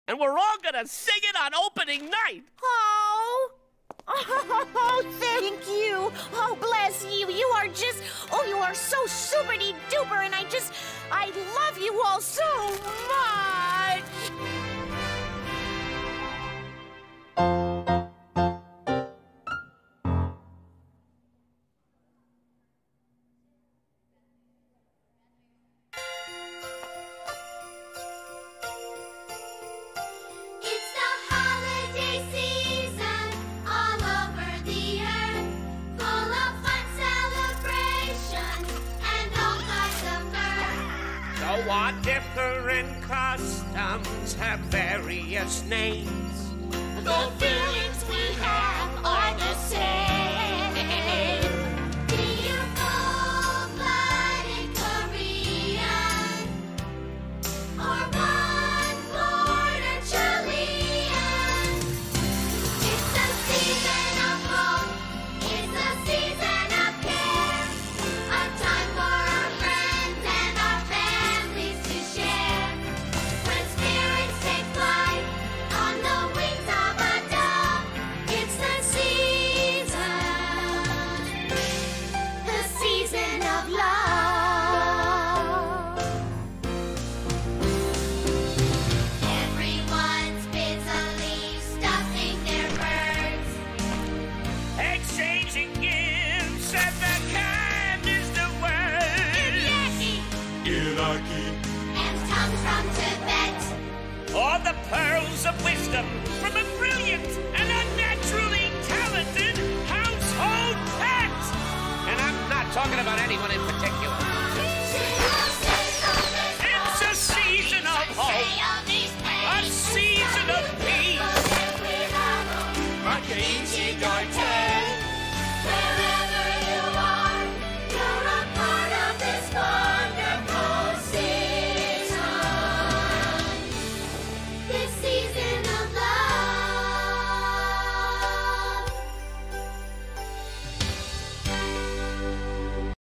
and we're all gonna sing it on opening night. Oh. Oh, thank you. Oh, bless you. You are just, you are so super-de-duper, and I love you all so much. What different customs have various names? The feelings we have are the same. Being full-blooded Korean or one-born Chilean. It's the season of hope. It's the season of care. A time for our friends and our families to share. When spirits take flight on the wings of a dove, it's the season of love. Everyone's busily stuffing their birds, Exchanging gifts, and the kind is the word. Iraqi, and tongues from Tibet. Or the pearls of wisdom from a brilliant and unnaturally talented household pet. And I'm not talking about anyone in particular.